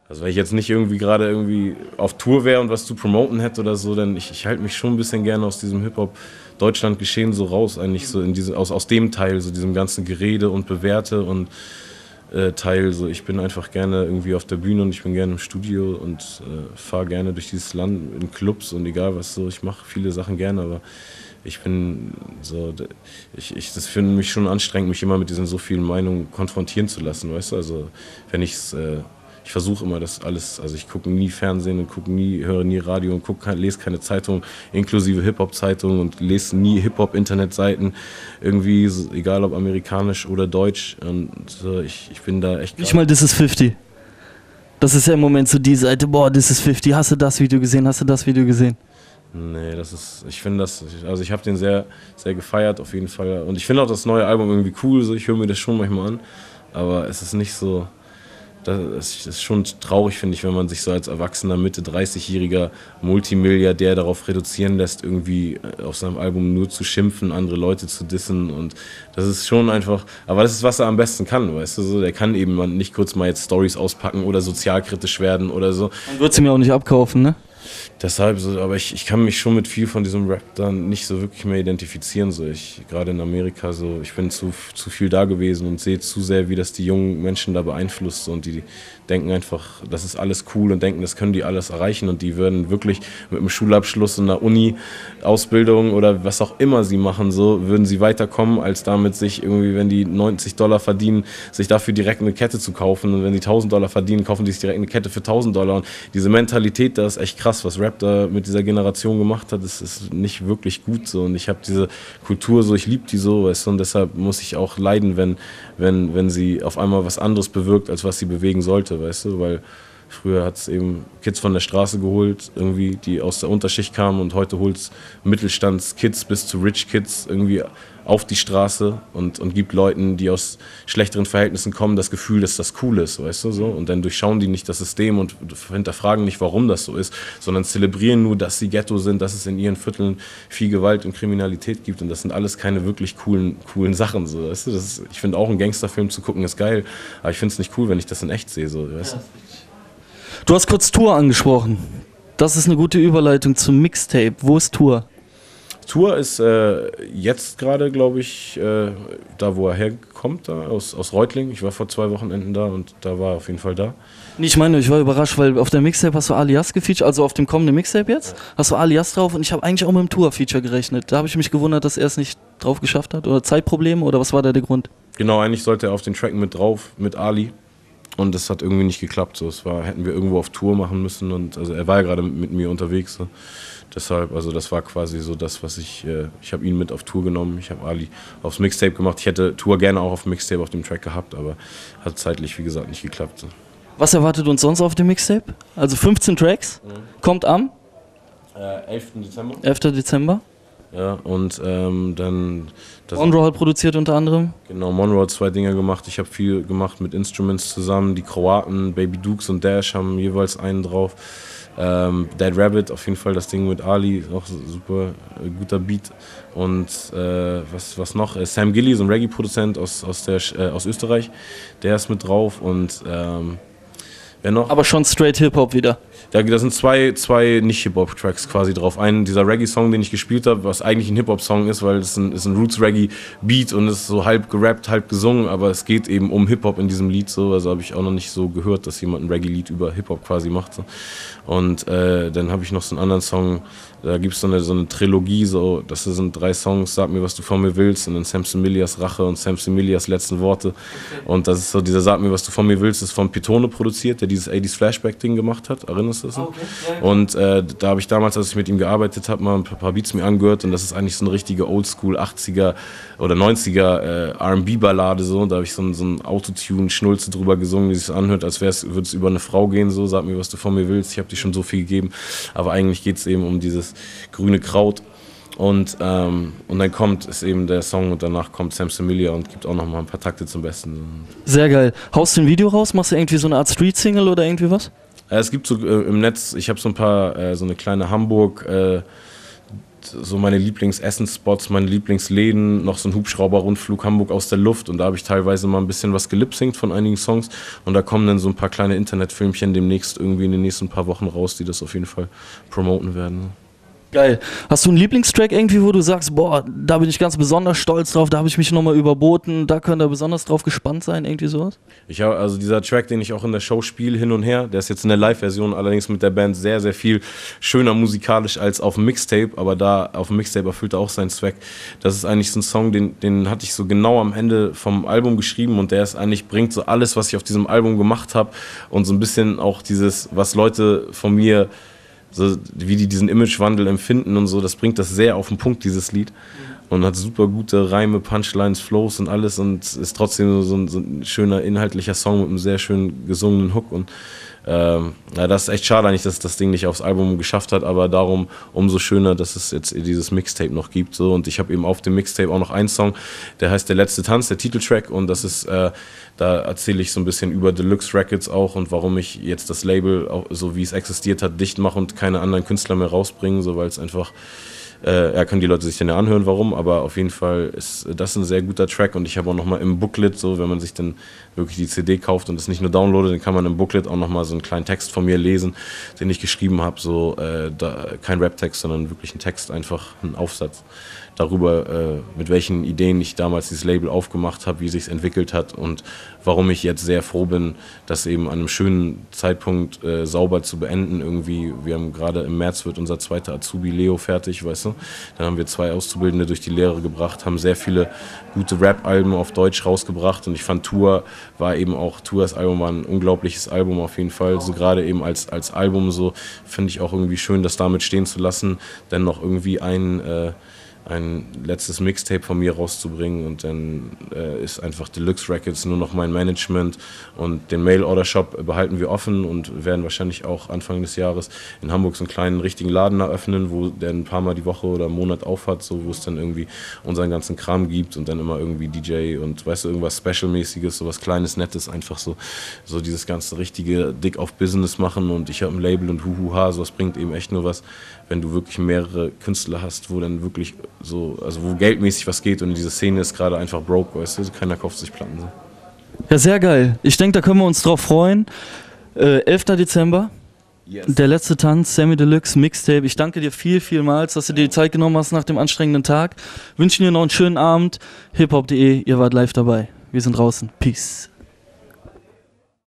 Also wenn ich jetzt nicht irgendwie gerade irgendwie auf Tour wäre und was zu promoten hätte oder so, dann ich halte mich schon ein bisschen gerne aus diesem Hip-Hop-Deutschland-Geschehen so raus, eigentlich so in aus dem Teil, so diesem ganzen Gerede und Bewährte und Teil. So, ich bin einfach gerne irgendwie auf der Bühne und ich bin gerne im Studio und fahre gerne durch dieses Land in Clubs und egal was so. Ich mache viele Sachen gerne, aber ich bin so, das finde mich schon anstrengend, mich immer mit diesen so vielen Meinungen konfrontieren zu lassen, weißt du? Also wenn ich versuche immer das alles, also ich gucke nie Fernsehen und höre nie Radio und lese keine Zeitung, inklusive Hip-Hop-Zeitungen und lese nie Hip-Hop-Internetseiten, irgendwie, so, egal ob amerikanisch oder deutsch. Und ich bin da echt. Nicht mal This is 50. Das ist ja im Moment so die Seite, boah, This is 50, hast du das Video gesehen, hast du das Video gesehen? Nee, ich finde das, also ich habe den sehr, sehr gefeiert auf jeden Fall. Und ich finde auch das neue Album irgendwie cool, so, ich höre mir das schon manchmal an, aber es ist nicht so. Das ist schon traurig, finde ich, wenn man sich so als erwachsener, Mitte 30-jähriger Multimilliardär darauf reduzieren lässt, irgendwie auf seinem Album nur zu schimpfen, andere Leute zu dissen. Und das ist schon einfach, aber das ist, was er am besten kann, weißt du, so, der kann eben nicht kurz mal jetzt Storys auspacken oder sozialkritisch werden oder so. Man wird sie mir auch nicht abkaufen, ne? Deshalb, so, aber ich kann mich schon mit viel von diesem Rap dann nicht so wirklich mehr identifizieren. So. Gerade in Amerika, so, ich bin zu viel da gewesen und sehe zu sehr, wie das die jungen Menschen da beeinflusst. So, und die denken einfach, das ist alles cool und denken, das können die alles erreichen. Und die würden wirklich mit einem Schulabschluss und einer Uni-Ausbildung oder was auch immer sie machen, so, würden sie weiterkommen, als damit sich irgendwie, wenn die $90 verdienen, sich dafür direkt eine Kette zu kaufen. Und wenn sie $1000 verdienen, kaufen die sich direkt eine Kette für $1000. Und diese Mentalität, das ist echt krass, was Rap da mit dieser Generation gemacht hat, das ist nicht wirklich gut so. Und ich habe diese Kultur so, ich liebe die so, weißt du, und deshalb muss ich auch leiden, wenn sie auf einmal was anderes bewirkt, als was sie bewegen sollte, weißt du, weil früher hat es eben Kids von der Straße geholt, irgendwie, die aus der Unterschicht kamen, und heute holt es Mittelstandskids bis zu Rich Kids irgendwie auf die Straße und gibt Leuten, die aus schlechteren Verhältnissen kommen, das Gefühl, dass das cool ist, weißt du, so. Und dann durchschauen die nicht das System und hinterfragen nicht, warum das so ist, sondern zelebrieren nur, dass sie Ghetto sind, dass es in ihren Vierteln viel Gewalt und Kriminalität gibt, und das sind alles keine wirklich coolen Sachen, so, weißt du. Ich finde auch, einen Gangsterfilm zu gucken ist geil, aber ich finde es nicht cool, wenn ich das in echt sehe, so, weißt du. Du hast kurz Tour angesprochen. Das ist eine gute Überleitung zum Mixtape. Wo ist Tour? Tour ist jetzt gerade, glaube ich, da, wo er herkommt, da aus Reutlingen. Ich war vor 2 Wochenenden da und da war er auf jeden Fall da. Ich meine, ich war überrascht, weil auf der Mixtape hast du Alias gefeatured, also auf dem kommenden Mixtape jetzt, hast du Alias drauf, und ich habe eigentlich auch mit dem Tour-Feature gerechnet. Da habe ich mich gewundert, dass er es nicht drauf geschafft hat, oder Zeitprobleme, oder was war da der Grund? Genau, eigentlich sollte er auf den Track mit drauf, mit Ali. Und das hat irgendwie nicht geklappt. So. Hätten wir irgendwo auf Tour machen müssen. Und also er war ja gerade mit mir unterwegs. So. Deshalb, also das war quasi so das, was ich habe ihn mit auf Tour genommen. Ich habe Ali aufs Mixtape gemacht. Ich hätte Tour gerne auch auf Mixtape auf dem Track gehabt, aber hat zeitlich, wie gesagt, nicht geklappt. So. Was erwartet uns sonst auf dem Mixtape? Also 15 Tracks, kommt am 11. Dezember. 11. Dezember. Ja, und dann... Monroe hat produziert unter anderem. Genau, Monroe hat 2 Dinge gemacht. Ich habe viel gemacht mit Instruments zusammen. Die Kroaten, Baby Dukes und Dash haben jeweils einen drauf. Dead Rabbit, auf jeden Fall das Ding mit Ali, auch super guter Beat. Und was noch? Sam Gilly, so ein Reggae-Produzent aus Österreich, der ist mit drauf. Und wer noch? Aber schon straight Hip-Hop wieder. Da sind zwei Nicht-Hip-Hop-Tracks quasi drauf. Einen, dieser Reggae-Song, den ich gespielt habe, was eigentlich ein Hip-Hop-Song ist, weil es ist ein Roots-Reggae-Beat und ist so halb gerappt, halb gesungen, aber es geht eben um Hip-Hop in diesem Lied so. Also habe ich auch noch nicht so gehört, dass jemand ein Reggae-Lied über Hip-Hop quasi macht. So. Und dann habe ich noch so einen anderen Song, da gibt es so eine Trilogie, so, das sind 3 Songs, Sag mir, was du von mir willst, und dann Samson Millias Rache und Samson Millias letzten Worte. Und das ist so, dieser Sag mir, was du von mir willst, ist von Pitone produziert, der dieses 80s Flashback-Ding gemacht hat, erinnerst du das? Okay. Und da habe ich damals, als ich mit ihm gearbeitet habe, mal ein paar Beats mir angehört, und das ist eigentlich so eine richtige Oldschool 80er oder 90er R&B-Ballade, so. Da habe ich so einen Autotune-Schnulze drüber gesungen, die sich so anhört, als würde es über eine Frau gehen, so, sag mir, was du von mir willst, ich habe dir schon so viel gegeben, aber eigentlich geht es eben um dieses grüne Kraut. Und dann kommt eben der Song, und danach kommt Samson Millia und gibt auch noch mal ein paar Takte zum Besten. Sehr geil. Haust du ein Video raus? Machst du irgendwie so eine Art Street-Single oder irgendwie was? Es gibt so im Netz, ich habe so ein paar, so eine kleine Hamburg so meine Lieblings-Essensspots, meine Lieblingsläden, noch so ein Hubschrauber-Rundflug Hamburg aus der Luft und da habe ich teilweise mal ein bisschen was gelipsingt von einigen Songs und da kommen dann so ein paar kleine Internetfilmchen demnächst irgendwie in den nächsten paar Wochen raus, die das auf jeden Fall promoten werden. Geil. Hast du einen Lieblingstrack irgendwie, wo du sagst, boah, da bin ich ganz besonders stolz drauf, da habe ich mich nochmal überboten, da könnt ihr besonders drauf gespannt sein, irgendwie sowas? Ich habe also dieser Track, den ich auch in der Show spiele, hin und her, der ist jetzt in der Live-Version allerdings mit der Band sehr, sehr viel schöner musikalisch als auf dem Mixtape, aber da auf dem Mixtape erfüllt er auch seinen Zweck. Das ist eigentlich so ein Song, den hatte ich so genau am Ende vom Album geschrieben und der ist eigentlich, bringt so alles, was ich auf diesem Album gemacht habe und so ein bisschen auch dieses, was Leute von mir so, wie die diesen Imagewandel empfinden und so, das bringt das sehr auf den Punkt, dieses Lied. Und hat super gute Reime, Punchlines, Flows und alles und ist trotzdem so ein schöner inhaltlicher Song mit einem sehr schön gesungenen Hook. Und ja, das ist echt schade eigentlich, dass das Ding nicht aufs Album geschafft hat, aber darum umso schöner, dass es jetzt dieses Mixtape noch gibt. So. Und ich habe eben auf dem Mixtape auch noch einen Song, der heißt Der letzte Tanz, der Titeltrack. Und das ist, da erzähle ich so ein bisschen über Deluxe Records auch und warum ich jetzt das Label, auch so wie es existiert hat, dicht mache und keine anderen Künstler mehr rausbringen, so, weil es einfach... können die Leute sich dann ja anhören, warum, aber auf jeden Fall ist das ein sehr guter Track und ich habe auch nochmal im Booklet, so wenn man sich dann wirklich die CD kauft und es nicht nur downloadet, dann kann man im Booklet auch nochmal so einen kleinen Text von mir lesen, den ich geschrieben habe, so kein Rap-Text, sondern wirklich ein Text, einfach ein Aufsatz darüber, mit welchen Ideen ich damals dieses Label aufgemacht habe, wie es sich entwickelt hat und warum ich jetzt sehr froh bin, das eben an einem schönen Zeitpunkt sauber zu beenden irgendwie. Wir haben gerade im März wird unser zweiter Azubi Leo fertig, weißt du. Dann haben wir 2 Auszubildende durch die Lehre gebracht, haben sehr viele gute Rap-Alben auf Deutsch rausgebracht und ich fand Tours Album war ein unglaubliches Album auf jeden Fall. So gerade eben als Album so finde ich auch irgendwie schön, das damit stehen zu lassen, dann noch irgendwie ein letztes Mixtape von mir rauszubringen und dann ist einfach Deluxe Records nur noch mein Management und den Mail-Order-Shop behalten wir offen und werden wahrscheinlich auch Anfang des Jahres in Hamburg so einen kleinen richtigen Laden eröffnen, wo der ein paar Mal die Woche oder einen Monat aufhat, so wo es dann irgendwie unseren ganzen Kram gibt und dann immer irgendwie DJ und weißt du, irgendwas Special-mäßiges, sowas Kleines, Nettes, einfach so dieses ganze richtige dick auf Business machen und ich habe ein Label und Huhuha, sowas bringt eben echt nur was, wenn du wirklich mehrere Künstler hast, wo dann wirklich so, also wo geldmäßig was geht und diese Szene ist gerade einfach broke, weißt du, keiner kauft sich Platten. So. Ja, sehr geil. Ich denke, da können wir uns drauf freuen. 11. Dezember, yes. Der letzte Tanz, Samy Deluxe Mixtape. Ich danke dir vielmals, dass du dir die Zeit genommen hast nach dem anstrengenden Tag. Wünschen dir noch einen schönen Abend. hiphop.de, ihr wart live dabei. Wir sind draußen. Peace.